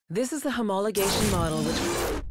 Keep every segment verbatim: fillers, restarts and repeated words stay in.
This is the homologation model, which...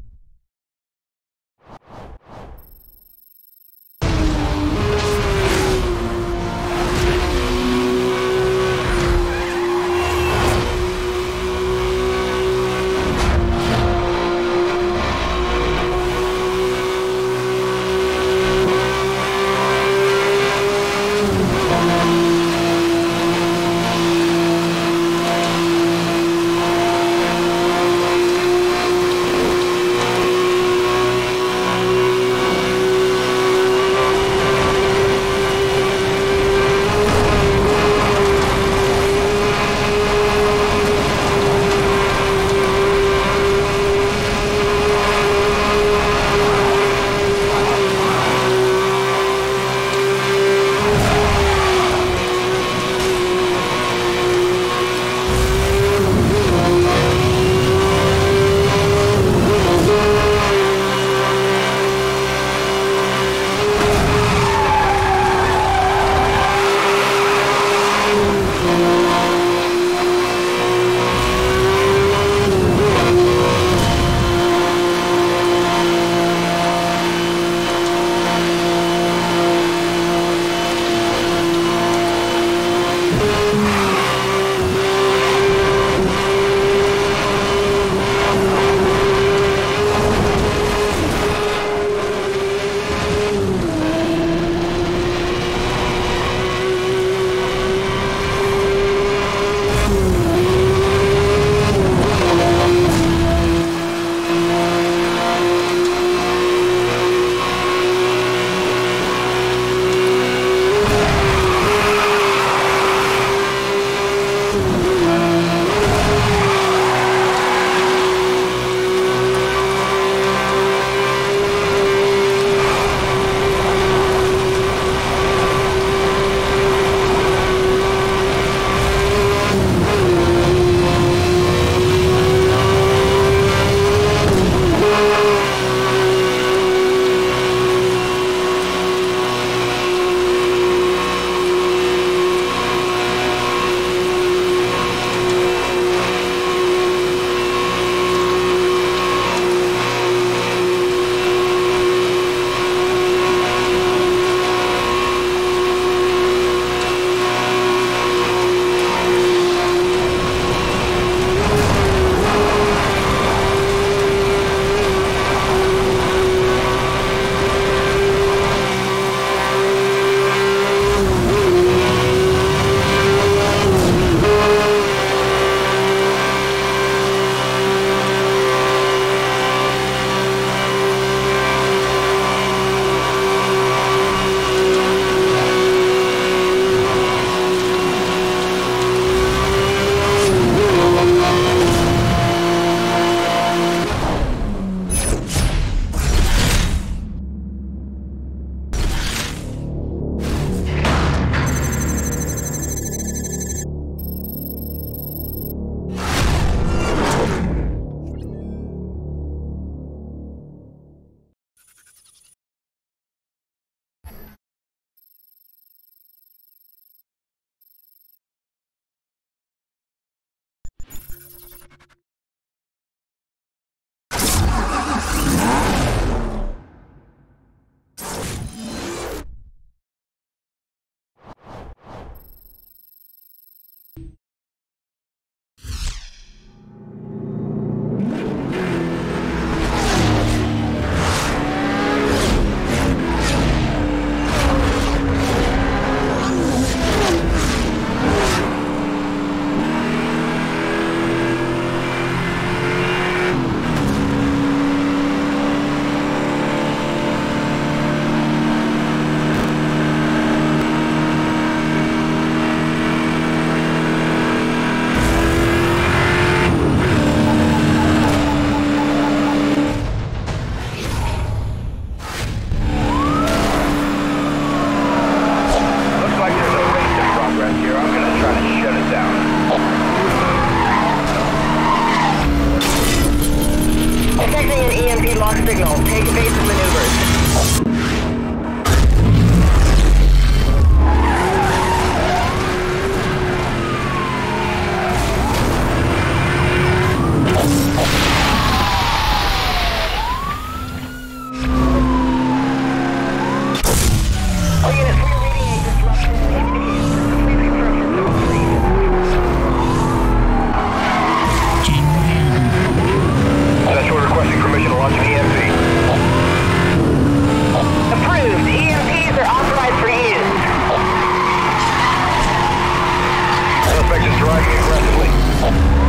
target aggressively.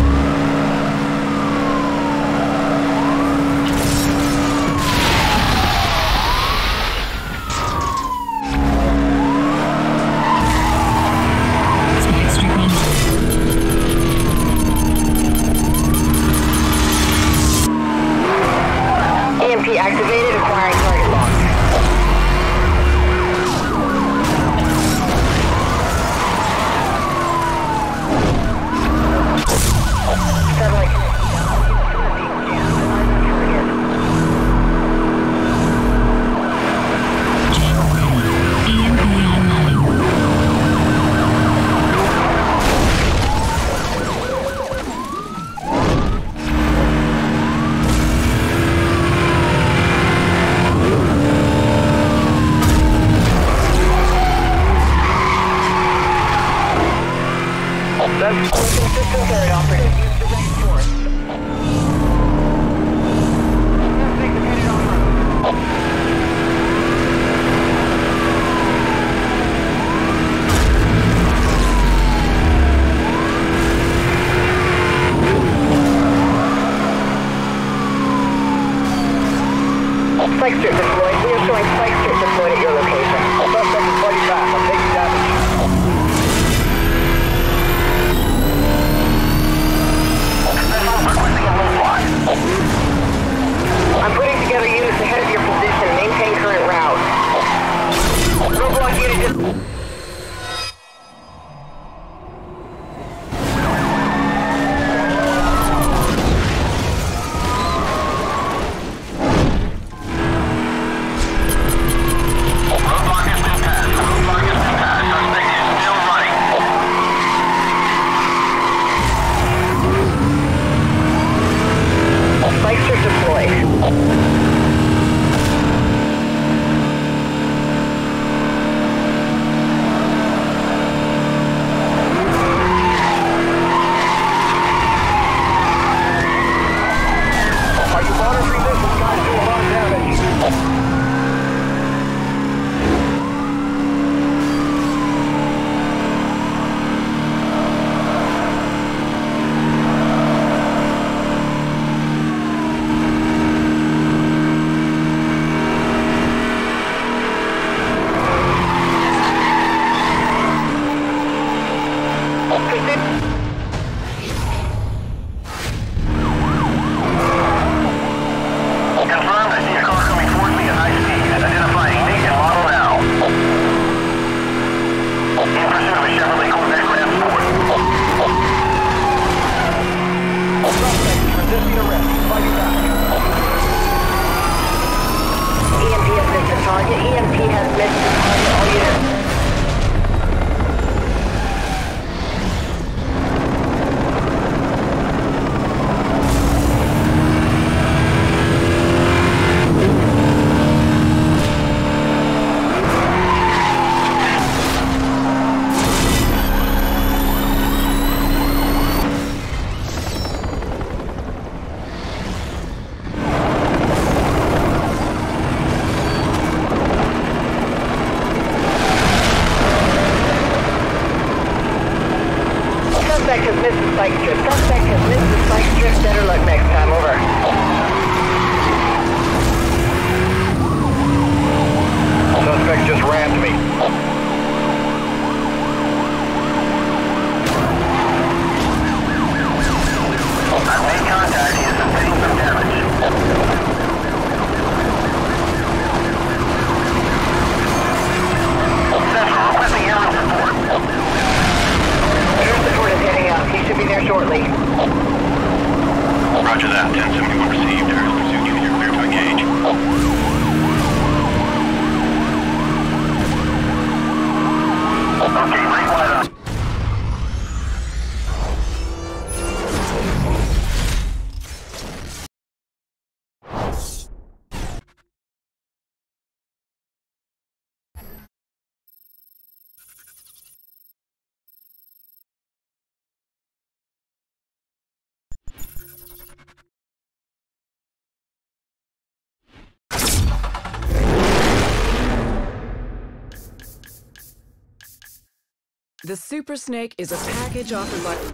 E M P activated, acquiring target lock. Satellite E M P online. That's consistent third operative. Use direct force. Suspect is headed off road. Spike strip deployed. We are showing spike strip deployed at your location. Suspect is bloody fast. I'm taking damage. I'm putting together units ahead of your position. Maintain current route. Roadblock unit just... Roadblock has been passed. Roadblock has been passed. Suspect is still running. Spike strip deployed. Are you monitoring this? It's got to do a lot of damage. Confirmed, I see a car coming towards me at high speed. Identifying make and model now. In pursuit of a Chevrolet Corvette Grand Sport. Suspect is resisting arrest. Fighting back. E M P has missed the target. E M P has missed the target. All units. Suspect has missed the spike strip. Suspect has missed the spike strip. Better luck next time. Over. Suspect just rammed me. I've made contact. He is sustaining some damage. Central, requesting air support. Air support is heading out. He should be there shortly. Roger that. ten seventy-one received. Aerial pursuit unit, you're clear to engage. Okay, bring wide up. The Super Snake is a package offered by...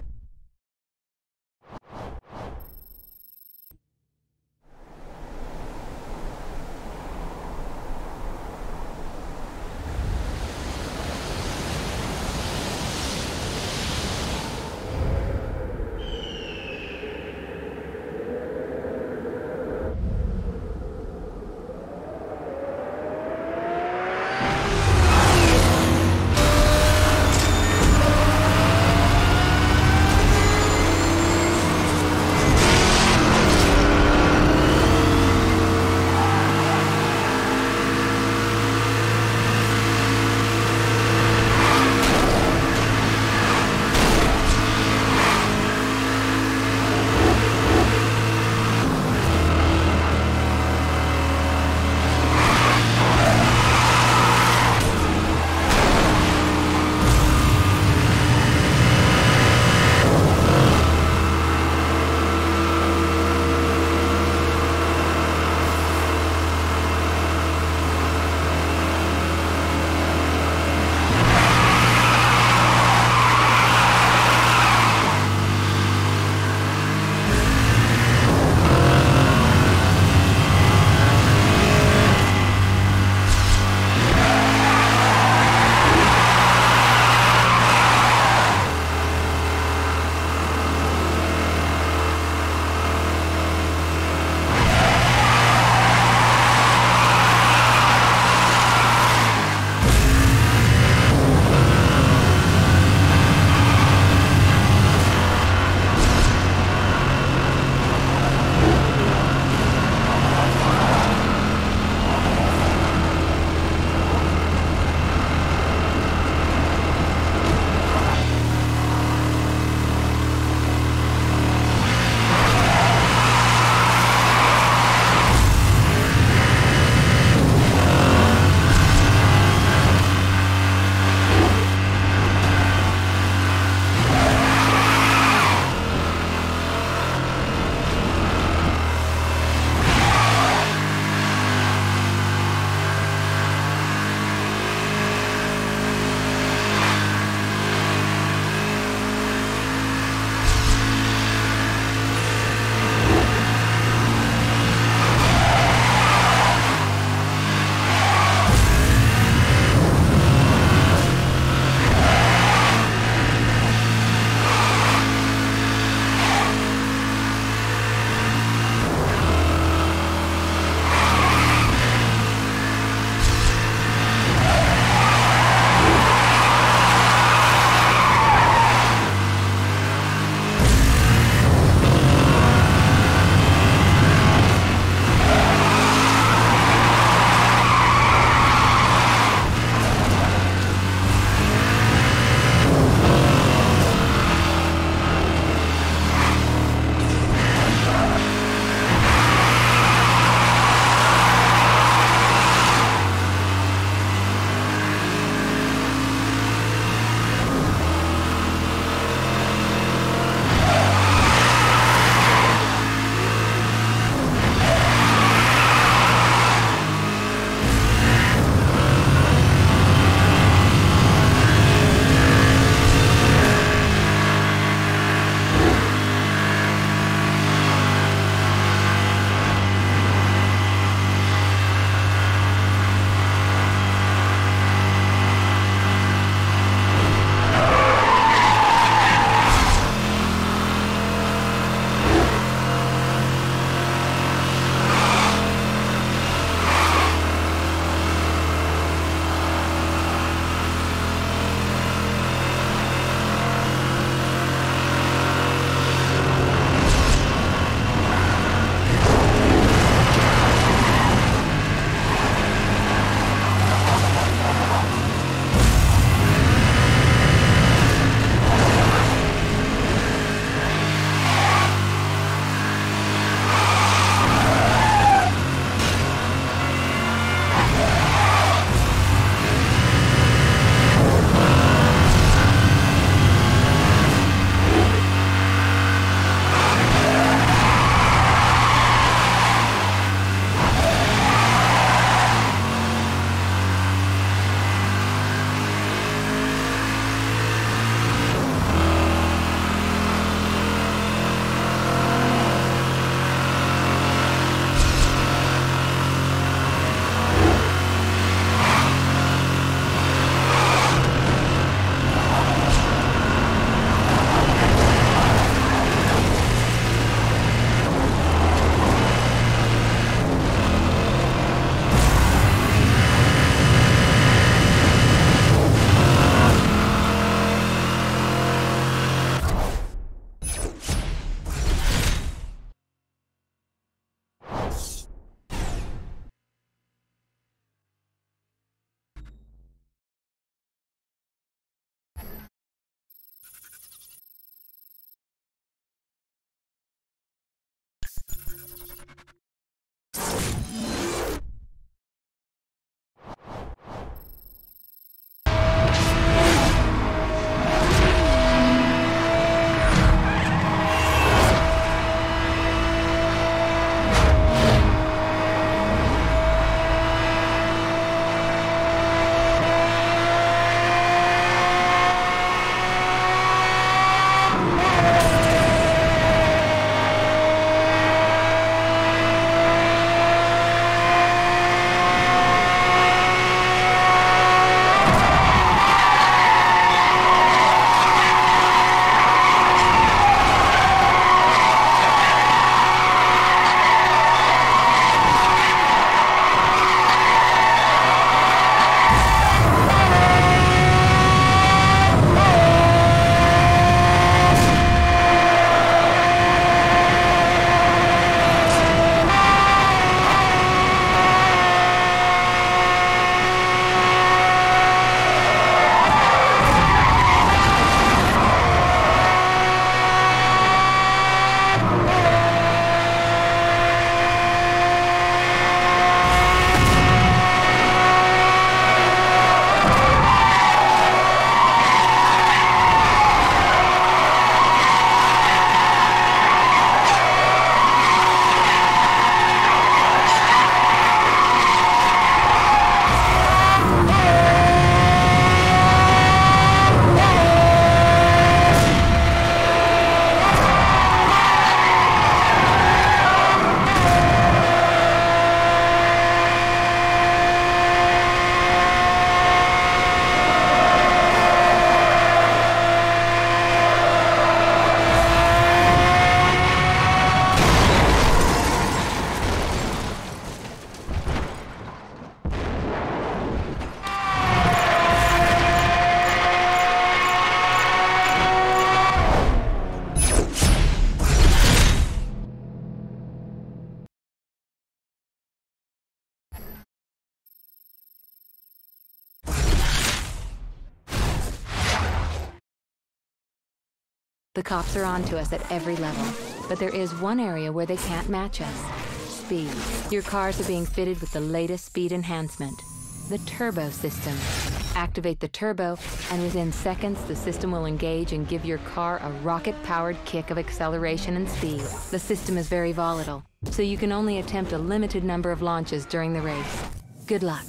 The cops are on to us at every level, but there is one area where they can't match us. Speed. Your cars are being fitted with the latest speed enhancement, the turbo system. Activate the turbo, and within seconds, the system will engage and give your car a rocket-powered kick of acceleration and speed. The system is very volatile, so you can only attempt a limited number of launches during the race. Good luck.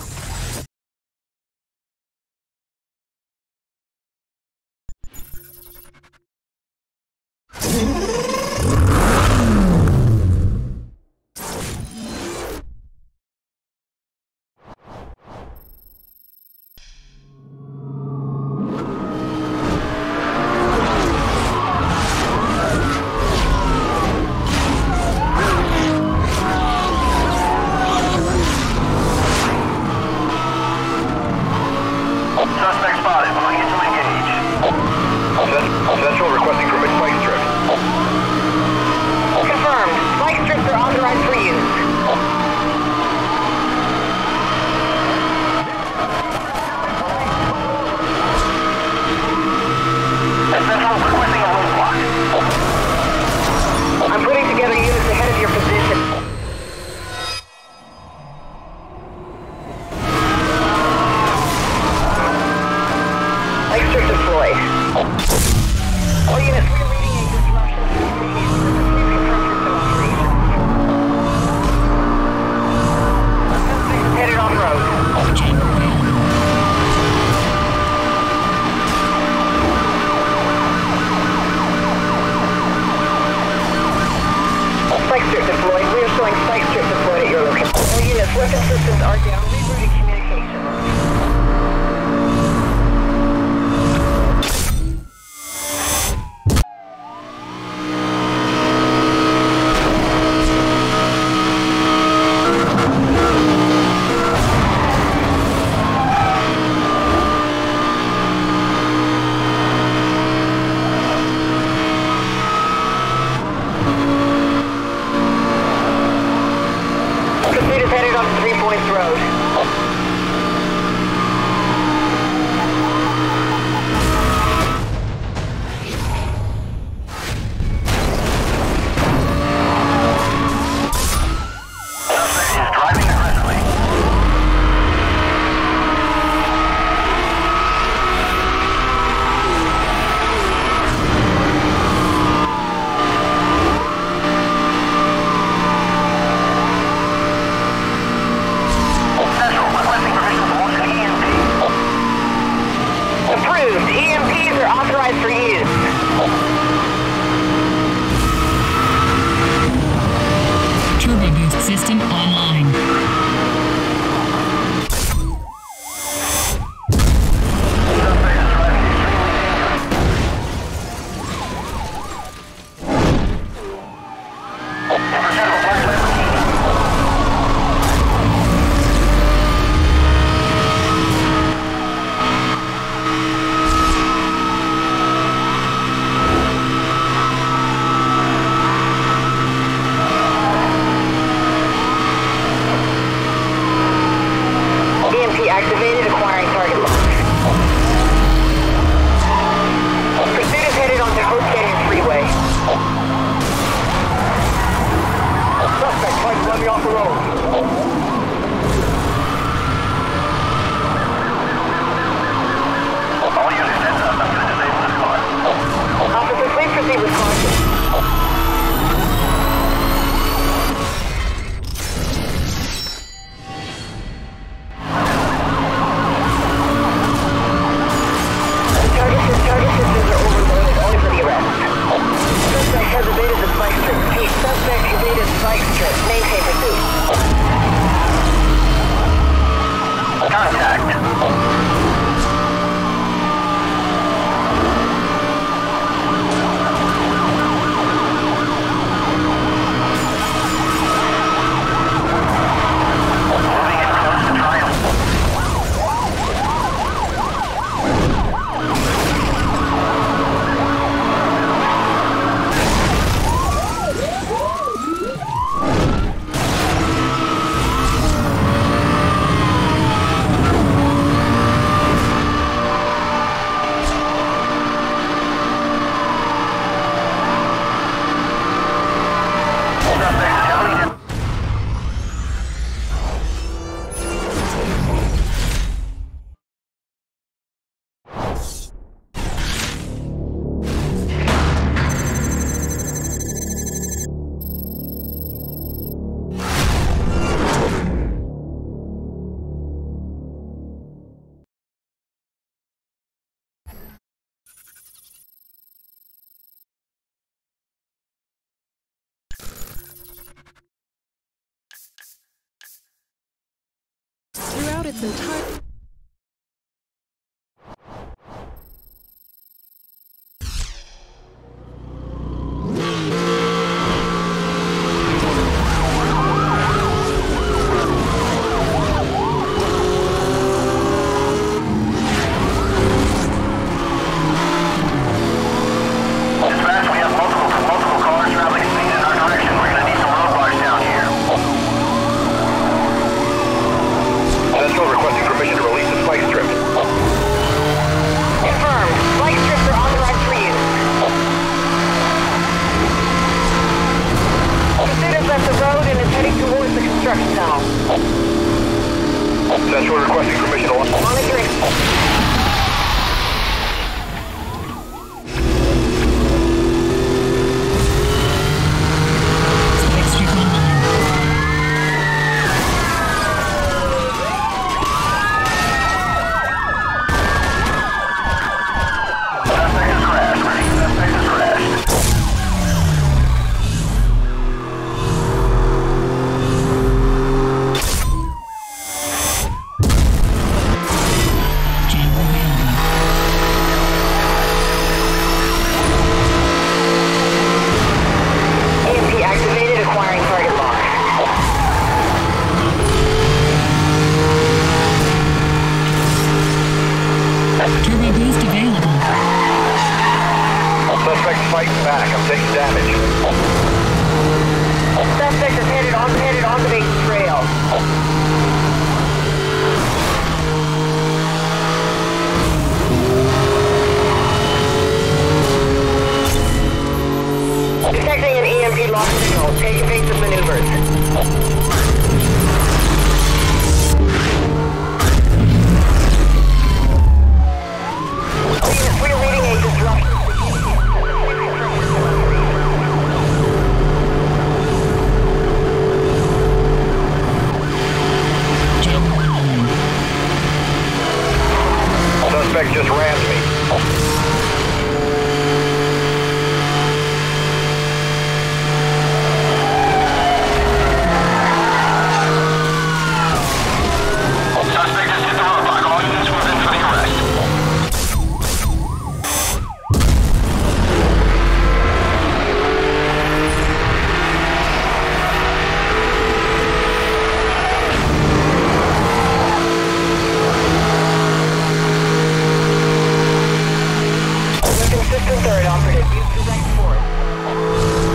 Suspect spotted. Willing you to engage. Central requesting permit spike strip. Confirmed. Spike strips are authorized for use. Central requesting a roadblock. I'm putting together units ahead of your position. Spike strip deployed. All units, we are reading a disruption. Please confirm system operation. Suspect is headed on road. Spike strip deployed. We are showing spike strip deployed at your location. All units, weapon systems are down. Rerouting communications. Pursuit is headed on Three Points Road. out its entire... Dispatch, we have multiple, multiple cars traveling speed in our direction. We're gonna need some roadblocks down here. Central requesting permission to release the spike strip. Confirmed. Spike strips are authorized for use. Pursuit has left the road and is heading towards the construction tunnel. Central requesting permission to... Monitoring. Spike strip online. Suspect has crashed. Ready? Suspect has crashed. Channel available. E M P activated, acquiring target lock. Turbo boost available. Suspect fighting back. I'm taking damage. Suspect is headed on, headed on the main trail. Detecting an E M P lock signal. Take evasive maneuvers. We're leading a disruption. Channel online. Suspect just rammed me. Suspect has hit the roadblock. All units move in for the arrest. Weapon system third operative. Use direct force.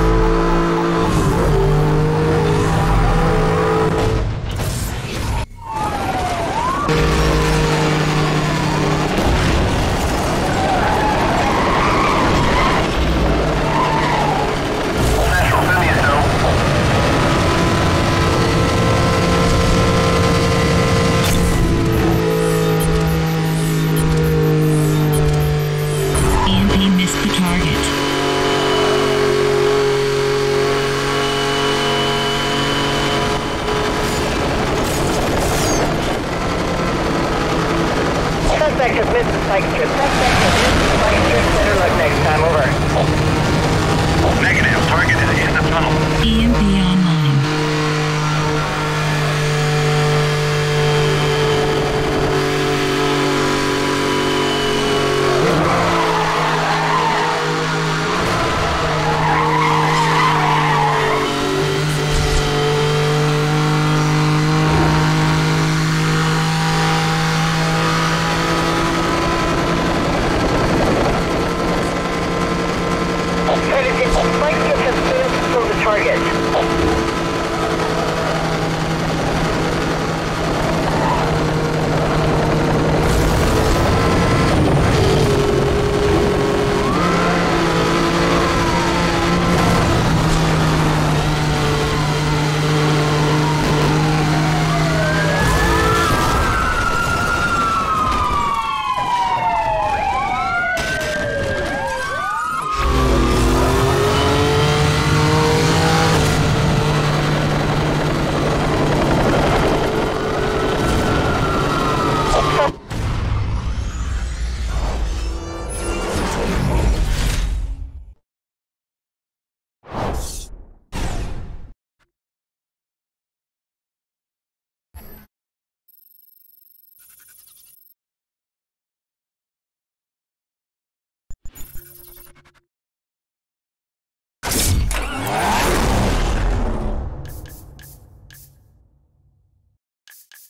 Central, send me a note. E M P missed the target.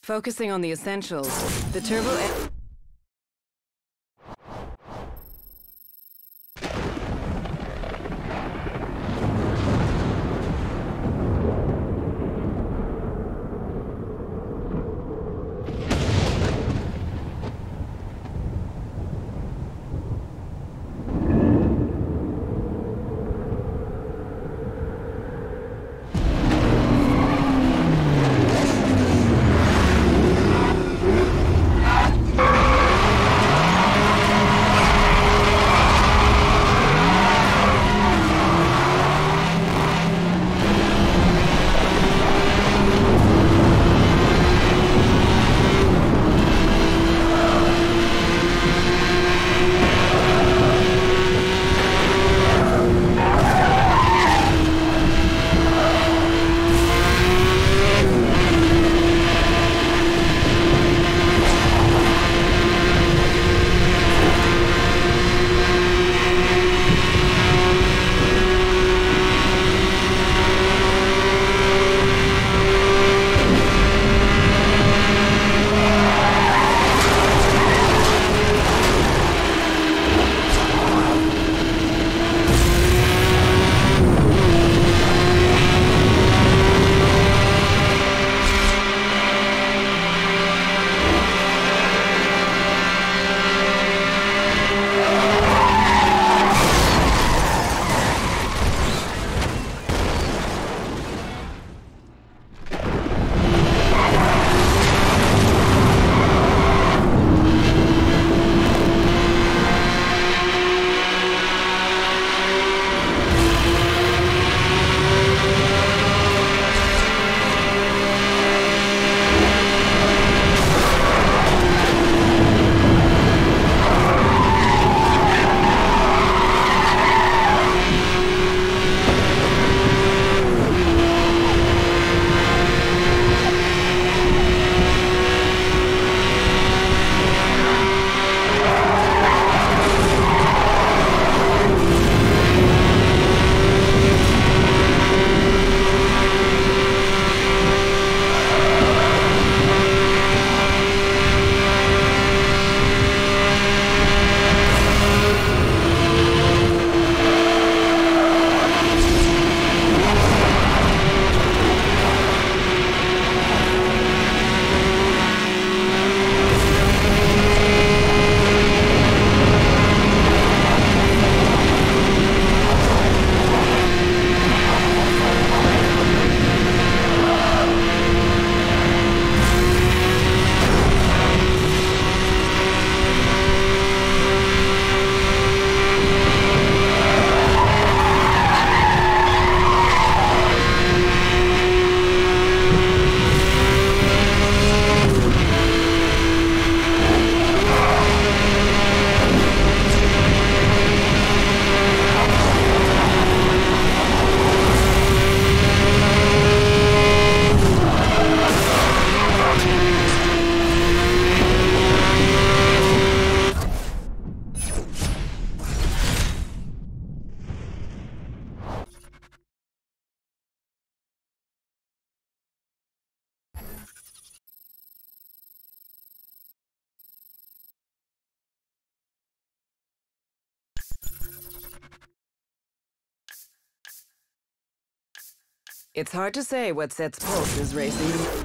Focusing on the essentials. The turbo... e- It's hard to say what sets pulses racing.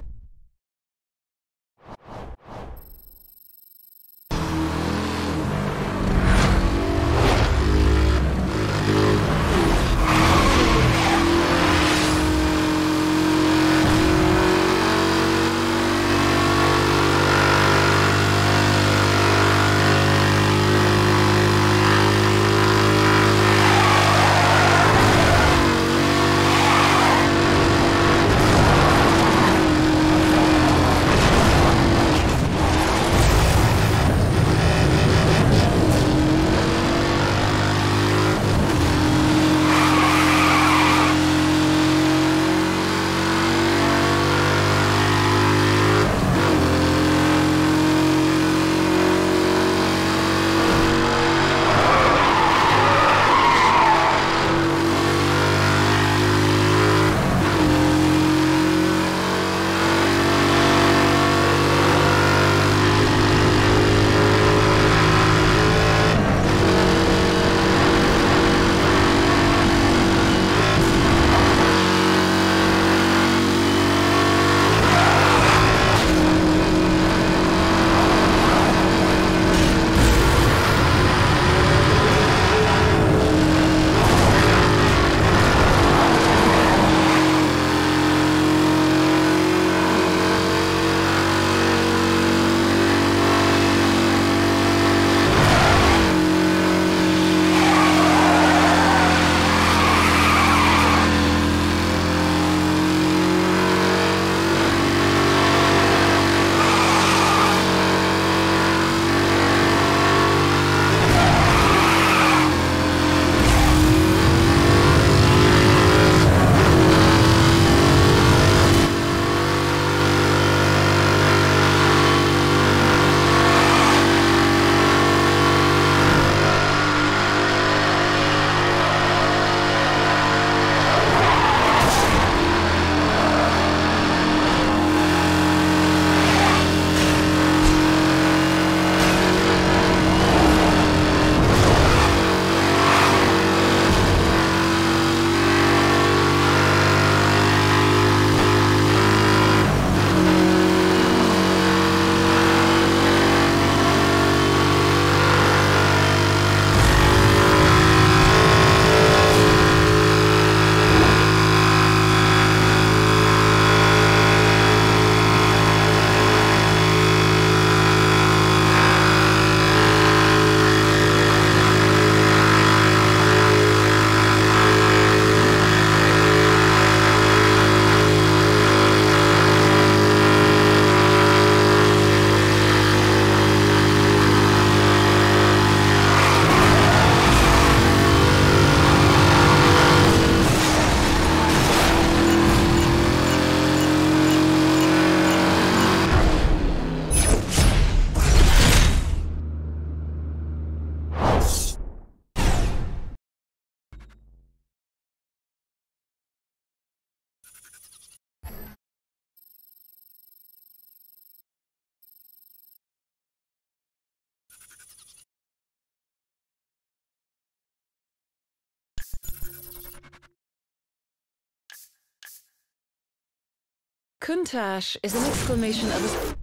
Countach is an exclamation of a...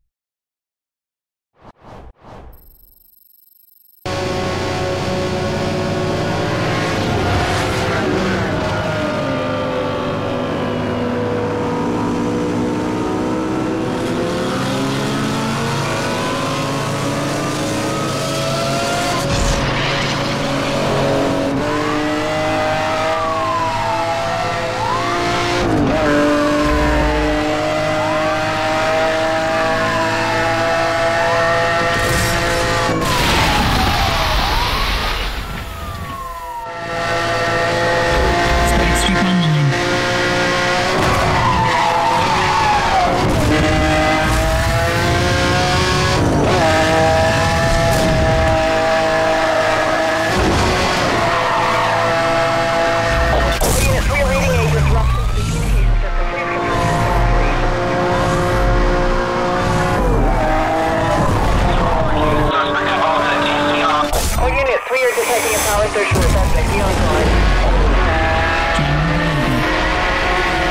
Spaceship online. All units, we are reading a disruption to the communication system. Please confirm this operation. All units, we are detecting a power surge from the suspect. Be on guard. Jammer available.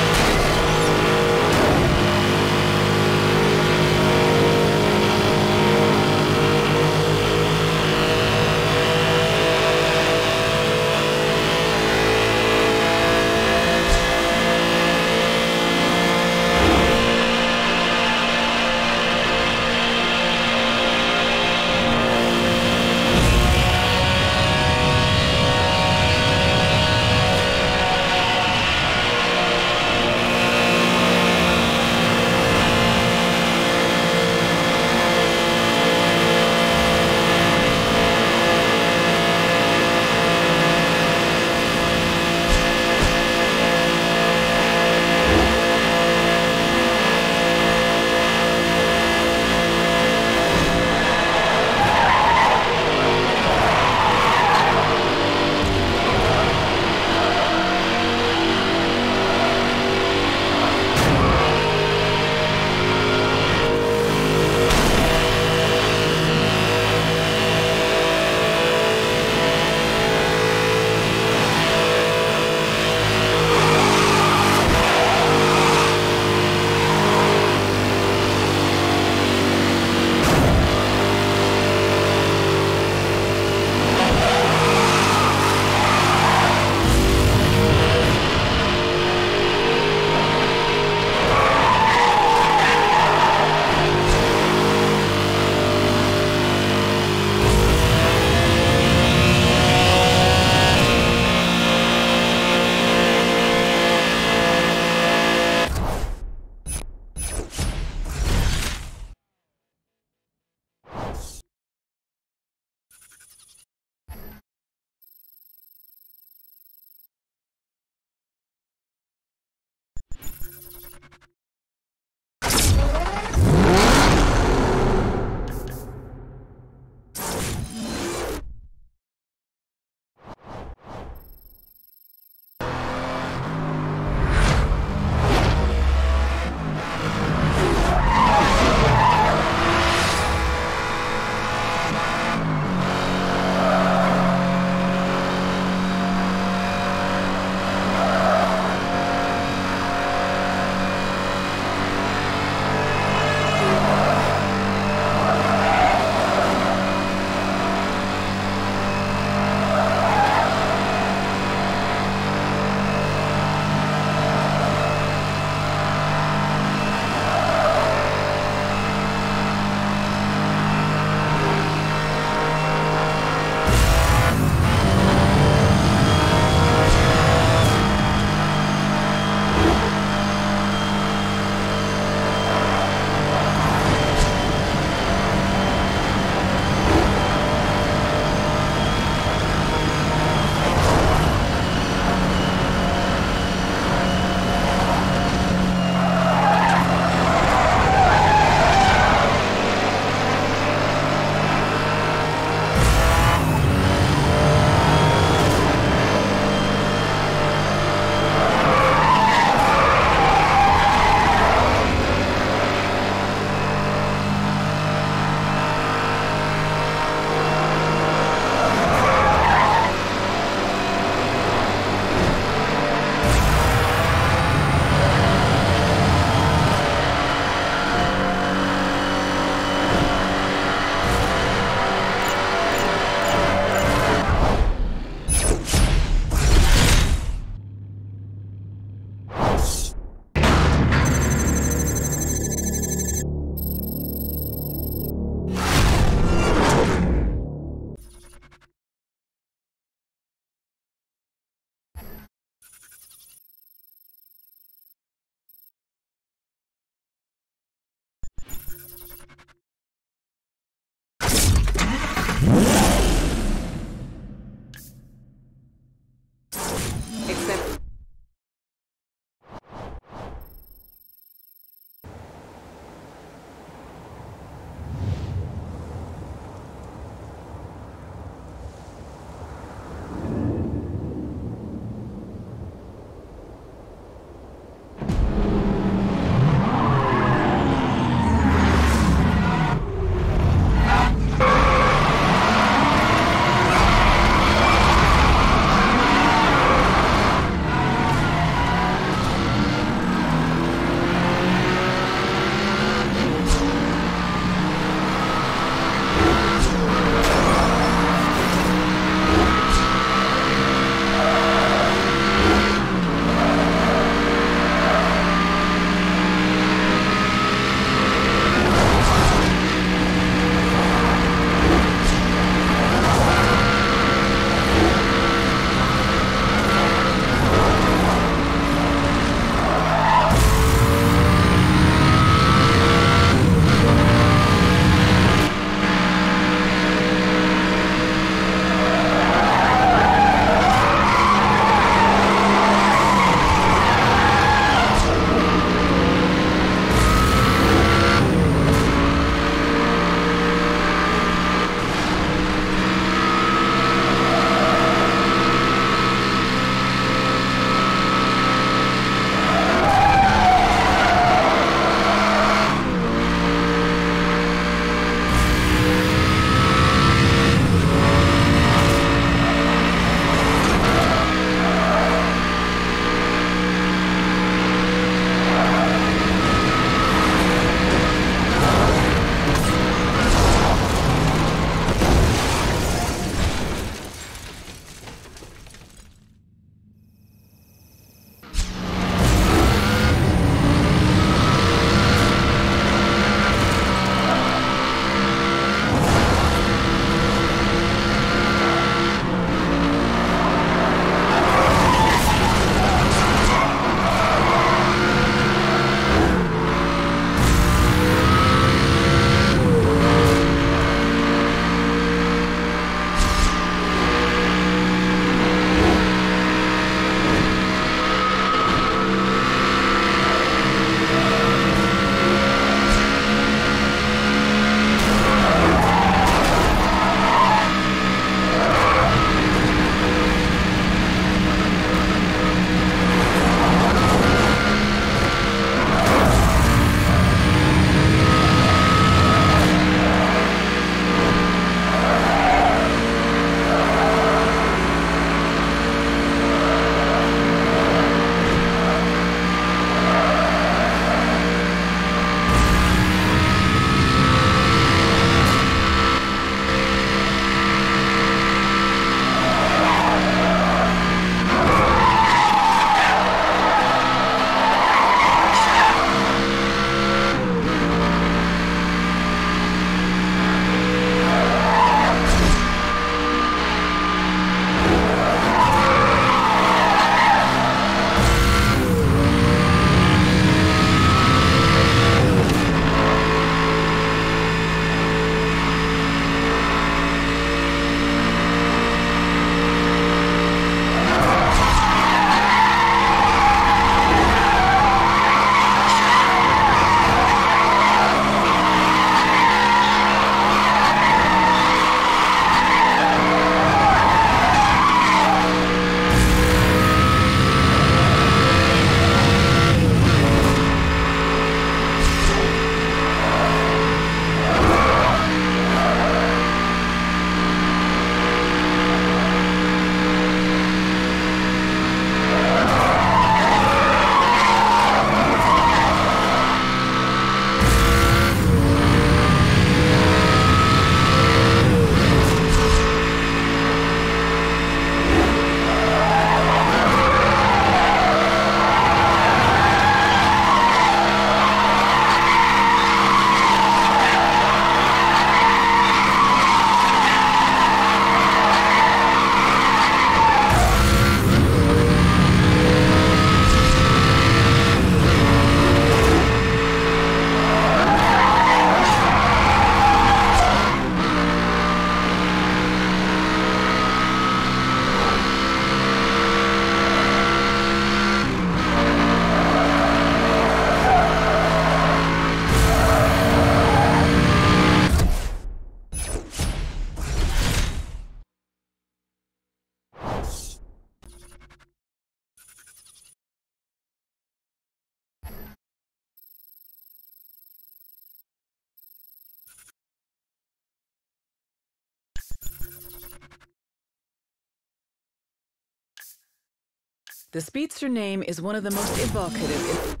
The speedster name is one of the most evocative.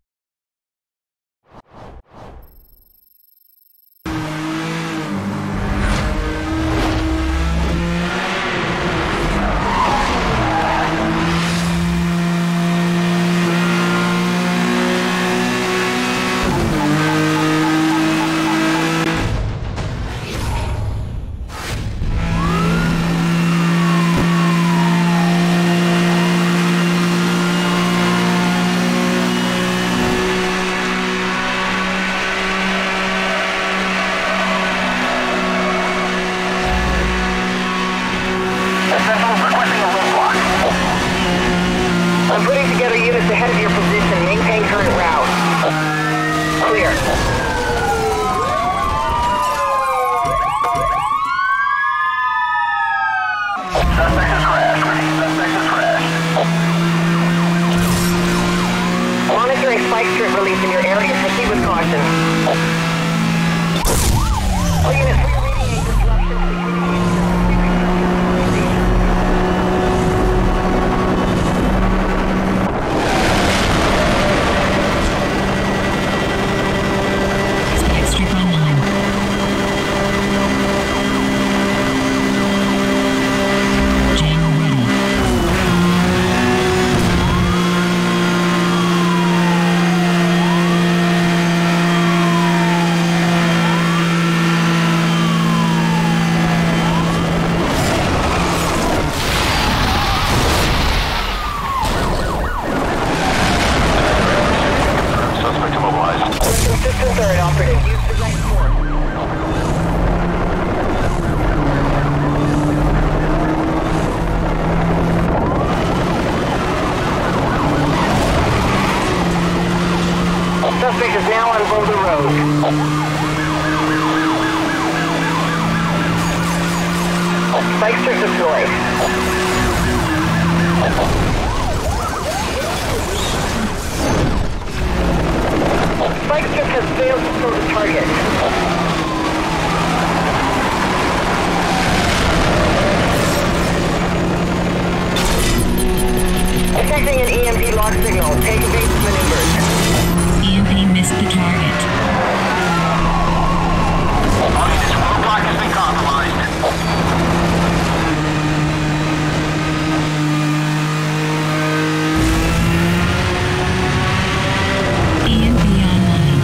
I'm putting together units ahead of your position. Maintain current route. Clear. Suspect has crashed. Repeat, suspect has crashed. Monitoring spike strip release in your area. Proceed with caution. All units, we are reading a disruption to the communication. Spike strip online. Jail ready. Suspect immobilized. Consistent third operative. Use the right course. Suspect is now on Boulder Road. Spike strip deployed. Spike strip has failed to throw the target. Detecting an E M P lock signal. Take evasive maneuvers. E M P missed the target. All units, roadblock has been compromised. E M P online.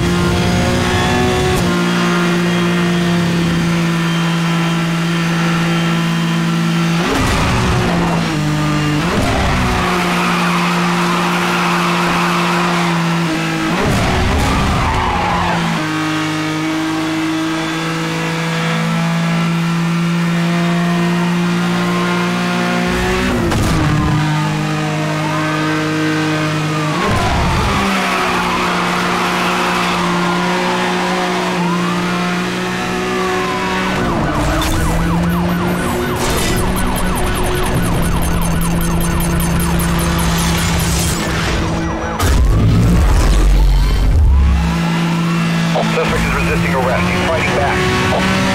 Suspect is resisting arrest. He's fighting back.